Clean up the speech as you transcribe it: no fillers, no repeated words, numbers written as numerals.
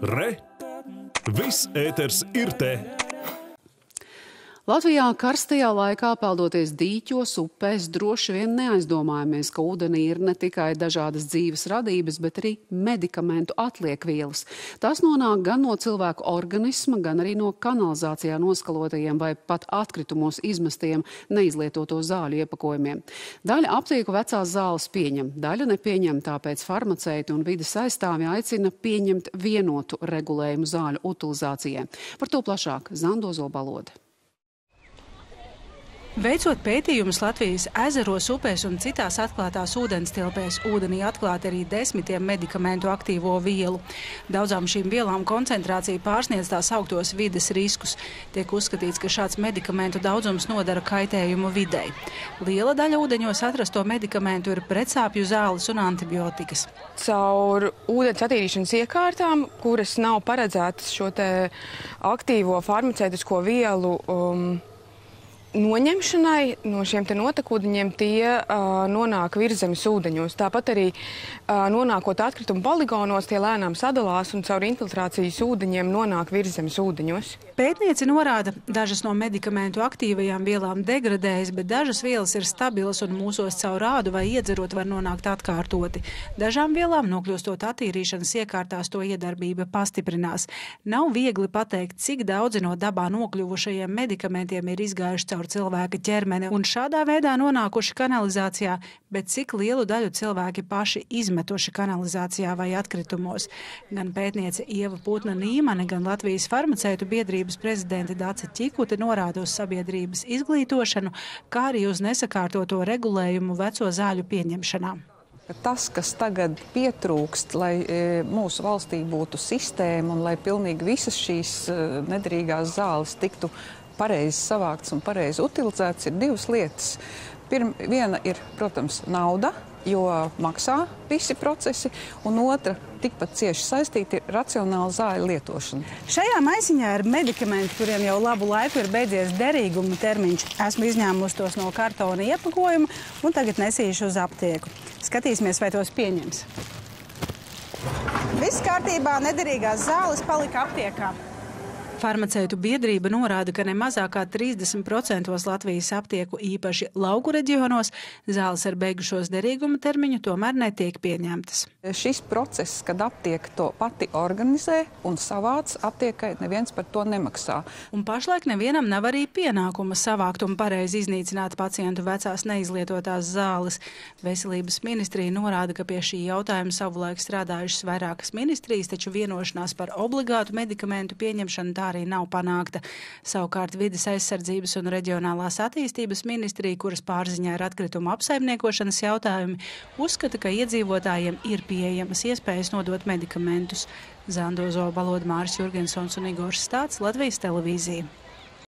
Re! Viss ēters ir te! Latvijā karstajā laikā peldoties dīķos, upēs, droši vien neaizdomājamies, ka ūdenī ir ne tikai dažādas dzīves radības, bet arī medikamentu atliekvielas. Tas nonāk gan no cilvēku organisma, gan arī no kanalizācijā noskalotajiem vai pat atkritumos izmestiem neizlietoto zāļu iepakojumiem. Daļa aptieku vecās zāles pieņem, daļa nepieņem, tāpēc farmaceiti un vides aizstāvji aicina pieņemt vienotu regulējumu zāļu utilizācijai. Par to plašāk Zando Zobalode. Veicot pētījumus Latvijas ezeros, upēs un citās atklātās ūdenstilpēs, ūdenī atklāti arī desmitiem medikamentu aktīvo vielu. Daudzām šīm vielām koncentrācija pārsniedz tās augtos vides riskus. Tiek uzskatīts, ka šāds medikamentu daudzums nodara kaitējumu videi. Liela daļa ūdeņos atrasto medikamentu ir pretsāpju zāles un antibiotikas. Caur ūdens attīrīšanas iekārtām, kuras nav paredzētas šo te aktīvo farmaceitisko vielu noņemšanai no šiem te notekūdeņiem, tie nonāk virszemes ūdeņos. Tāpat arī nonākot atkritumu poligonos, tie lēnām sadalās un caur infiltrācijas ūdeņiem nonāk virszemes ūdeņos. Pētnieci norāda, dažas no medikamentu aktīvajām vielām degradējas, bet dažas vielas ir stabilas un mūsos caur ādu vai iedzerot var nonākt atkārtoti. Dažām vielām, nokļūstot attīrīšanas iekārtās, to iedarbība pastiprinās. Nav viegli pateikt, cik daudzi no dabā nokļuvušajiem medikamentiem ir izgājuši caur cilvēka ķermeni un šādā veidā nonākuši kanalizācijā, bet cik lielu daļu cilvēki paši izmetuši kanalizācijā vai atkritumos. Gan pētniece Ieva Putna-Nīmane, gan Latvijas farmaceitu biedrības prezidente Dace Ķikute norāda uz sabiedrības izglītošanu, kā arī uz nesakārtoto regulējumu veco zāļu pieņemšanā. Tas, kas tagad pietrūkst, lai mūsu valstī būtu sistēma un lai pilnīgi visas šīs nederīgās zāles tiktu pareizi savākts un pareizi utilizēts, ir divas lietas. Viena ir, protams, nauda, jo maksā visi procesi, un otra, tikpat cieši saistīta, ir racionāla zāļu lietošana. Šajā maisiņā ir medikamenti, kuriem jau labu laiku ir beidzies derīguma termiņš. Esmu izņēmusi tos no kartona iepakojuma un tagad nesīšu uz aptieku. Skatīsimies, vai tos pieņems. Viss kārtībā, nederīgās zāles palika aptiekā. Farmaceitu biedrība norāda, ka ne mazāk kā 30% Latvijas aptieku, īpaši lauku reģionos, zāles ar beigušos derīguma termiņu tomēr netiek pieņemtas. Šis process, kad aptieka to pati organizē un savāc, aptiekai neviens par to nemaksā. Un pašlaik nevienam nav arī pienākuma savākt un pareizi iznīcināt pacientu vecās neizlietotās zāles. Veselības ministrija norāda, ka pie šī jautājuma savulaik strādājušas vairākas ministrijas, taču vienošanās par obligātu medikamentu pieņemšanu tā arī nav panākta. Savukārt vides aizsardzības un reģionālās attīstības ministrija, kuras pārziņā ir atkrituma apsaimniekošanas jautājumi, uzskata, ka iedzīvotājiem ir pieejamas iespējas nodot medikamentus. Zando Zobalode, Māris Jurgensons un Igors Stāts, Latvijas televīzija.